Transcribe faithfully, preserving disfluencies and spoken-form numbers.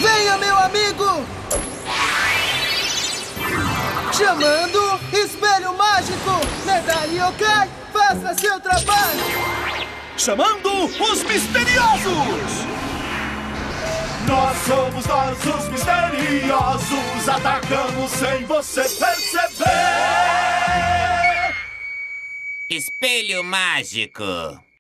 Venha, meu amigo! Chamando Espelho Mágico! Medai Yokai, faça seu trabalho! Chamando os misteriosos! Nós somos nós os misteriosos, atacamos sem você perceber! Espelho Mágico.